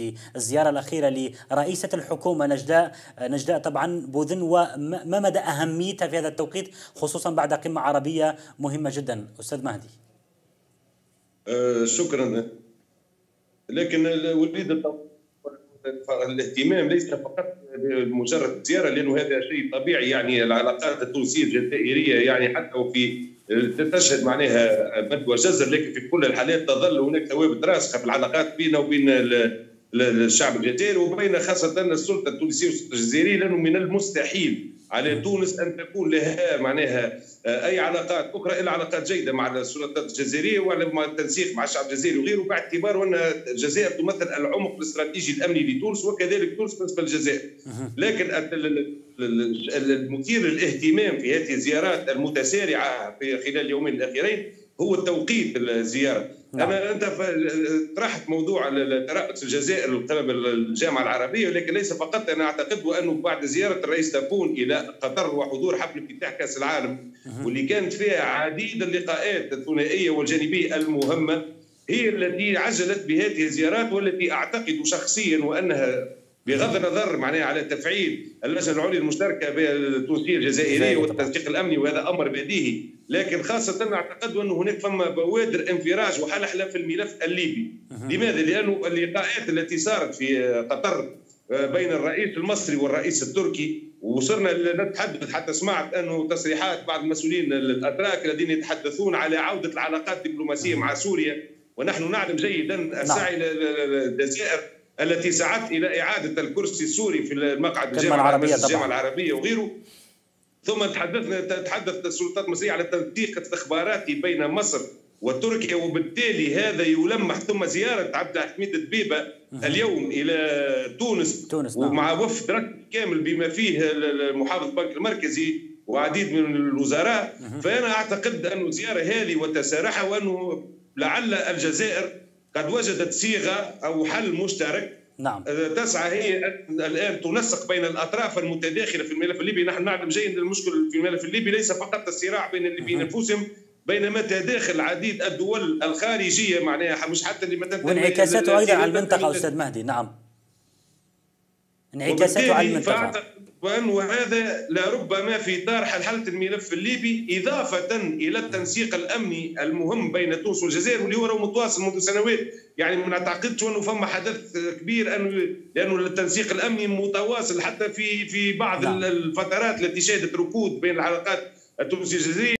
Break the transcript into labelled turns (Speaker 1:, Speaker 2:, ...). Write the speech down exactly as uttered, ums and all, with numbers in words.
Speaker 1: الزيارة الأخيرة لرئيسة الحكومة نجلاء نجلاء طبعا بوذن، وما مدى أهميتها في هذا التوقيت خصوصا بعد قمة عربية مهمة جدا أستاذ مهدي؟
Speaker 2: أه شكرا. لكن وليد الاهتمام ليس فقط بمجرد زيارة، لأنه هذا شيء طبيعي. يعني العلاقات التونسية الجزائرية يعني حتى وفي تشهد معناها مد وجزر، لكن في كل الحالات تظل هناك ثوابت راسخة في العلاقات بيننا وبين الشعب الجزائري وبين خاصة السلطة التونسية والسلطة الجزائرية، لأنه من المستحيل على تونس أن تكون لها معناها أي علاقات أخرى إلا علاقات جيدة مع السلطات الجزائرية وعلى التنسيق مع الشعب الجزائري وغيره، باعتبار أن الجزائر تمثل العمق الاستراتيجي الأمني لتونس وكذلك تونس بالنسبة للجزائر. لكن المثير للاهتمام في هذه الزيارات المتسارعة في خلال اليومين الأخيرين هو توقيت الزيارة. نعم. أنا أنت طرحت موضوع ترأس الجزائر قبل الجامعة العربية، ولكن ليس فقط. أنا أعتقد وأنه بعد زيارة الرئيس تابون إلى قطر وحضور حفل افتتاح كأس العالم واللي كانت فيها عديد اللقاءات الثنائية والجانبية المهمة هي التي عجلت بهذه الزيارات، والتي أعتقد شخصيا وأنها بغض النظر معناها على تفعيل اللجنه العليا المشتركه بين التونسيه الجزائريه والتنسيق الامني، وهذا امر بديهي، لكن خاصه اعتقد انه هناك فما بوادر انفراج وحلحله في الملف الليبي. لماذا؟ لانه اللقاءات التي صارت في قطر بين الرئيس المصري والرئيس التركي، وصرنا نتحدث حتى سمعت انه تصريحات بعض المسؤولين الاتراك الذين يتحدثون على عوده العلاقات الدبلوماسيه مع سوريا، ونحن نعلم جيدا السعي للجزائر التي سعت الى اعاده الكرسي السوري في المقعد الجامعه العربيه الجامعه العربيه وغيره. ثم تحدثنا تتحدث السلطات المصريه على تنسيق استخباراتي بين مصر وتركيا، وبالتالي هذا يلمح. ثم زياره عبد الحميد دبيبه اليوم الى تونس, تونس ومع نعم. وفد ركب كامل بما فيه محافظ البنك المركزي وعديد من الوزراء. فانا اعتقد ان الزياره هذه وتسارعها وانه لعل الجزائر قد وجدت صيغه او حل مشترك. نعم. تسعى هي الان تنسق بين الاطراف المتداخله في الملف الليبي. نحن نعلم جيدا المشكل في الملف الليبي ليس فقط الصراع بين الليبيين انفسهم، بينما تداخل عديد الدول الخارجيه معناها مش حتى اللي مثلا
Speaker 1: وانعكاساته ايضا على المنطقه استاذ مهدي. نعم، انعكاساته على المنطقه،
Speaker 2: وأنه هذا لربما في إطار حلحلة الملف الليبي إضافة إلى التنسيق الأمني المهم بين تونس والجزائر واللي هو متواصل منذ سنوات. يعني ما نعتقدش أنه فما حدث كبير، أنه لأنه التنسيق الأمني متواصل حتى في في بعض نعم. الفترات التي شهدت ركود بين العلاقات التونسية الجزائرية.